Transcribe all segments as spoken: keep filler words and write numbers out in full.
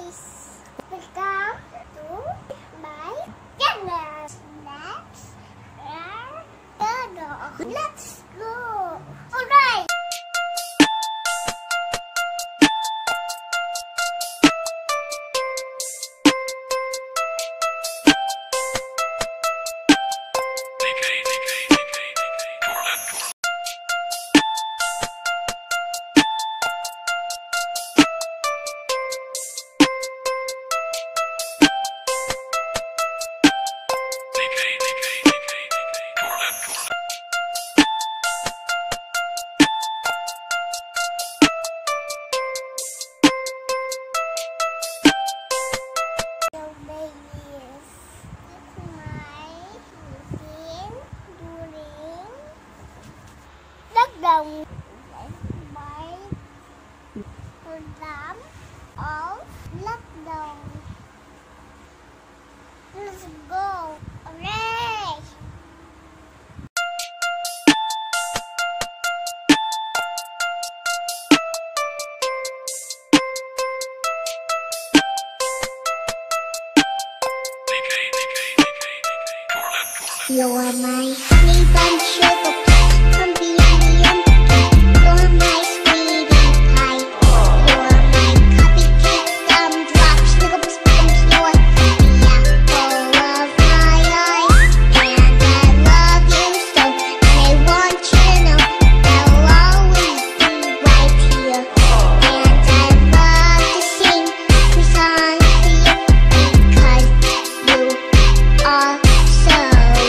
guys! Welcome to my channel! Let's go! Let's go! Alright! Đồng bảy tám ở lắc đầu. Let's go. Alright. You are my honey bun sugar. Come be Indian. You're my sweetie pie. You're my cupcake gumdrop. Snickles, snickles, you're the apple of my eye. And I love you so. And I want you to know I'll always be right here. And I love to sing the song to you because you are so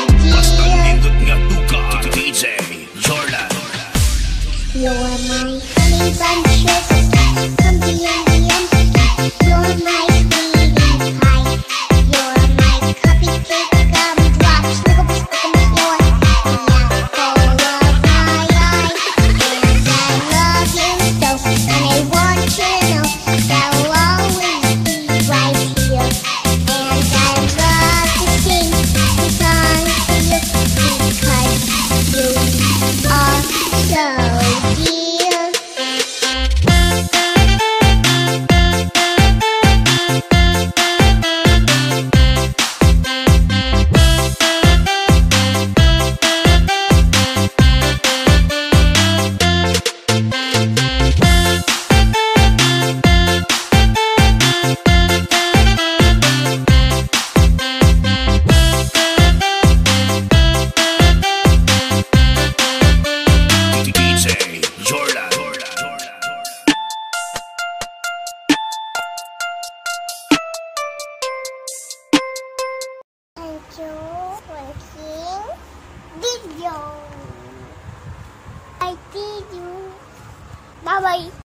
dear. D J Jordan. You're my honey bun sugar, come be Indian. You're my sweetie pie. You're my cupcake gumdrop. Snickle, snickle, you're the apple of my eye. And I love you so, and I want you to know that I'll always be right here. And I love to sing the song to you because you are so dear. Thank you for watching video. I did you. Bye bye.